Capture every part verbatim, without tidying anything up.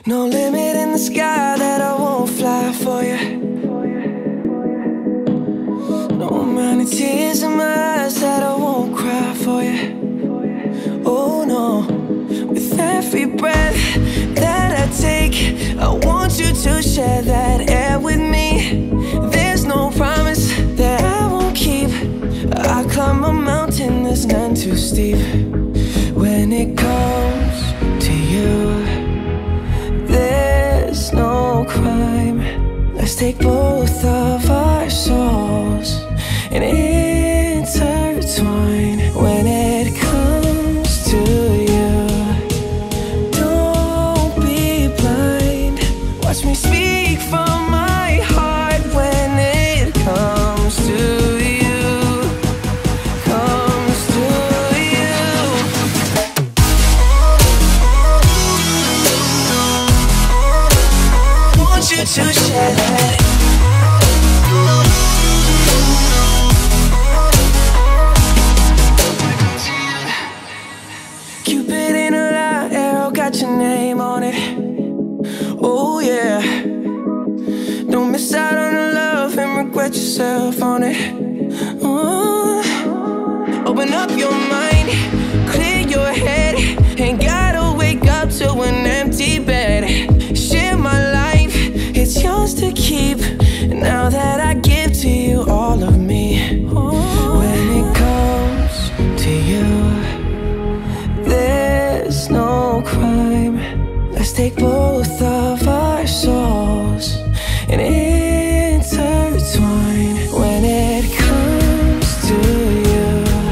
No limit in the sky that I won't fly for you. No amount of tears in my eyes that I won't cry for you. Oh no, with every breath that I take, I want you to share that air with me. There's no promise that I won't keep. I climb a mountain that's none too steep. When it comes to you, there's no crime. Let's take both of our souls and intertwine. When it comes to you, don't be blind. Watch me speak from my heart. When it comes to you, comes to you. Want you to share that. Cupid in a lie, arrow got your name on it. Oh yeah. Don't miss out on the love and regret yourself on it. Oh. Open up your mind, clear your head. Ain't gotta wake up to an empty bed. Share my life, it's yours to keep. Now that I give to you all of me. When it comes to you, there's no crime. Let's take both of our souls and intertwine. When it comes to you,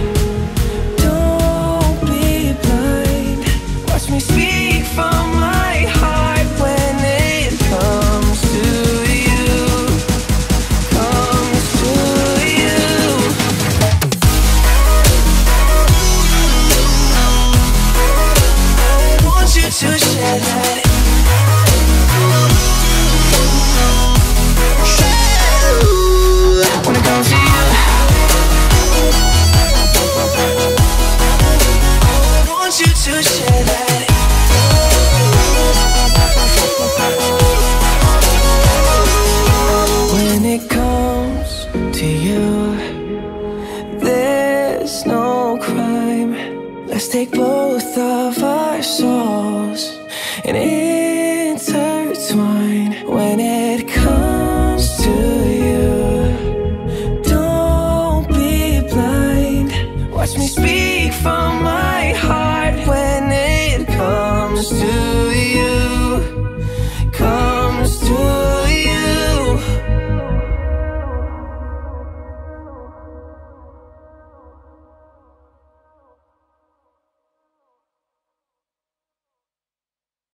don't be blind. Watch me speak from my heart. When it comes to you, comes to you. Want you to share that. When it comes to you, want you to share that. When it comes to you, there's no crime. Let's take both of our souls and intertwine. When it comes to you, don't be blind. Watch me speak from my heart. When it comes to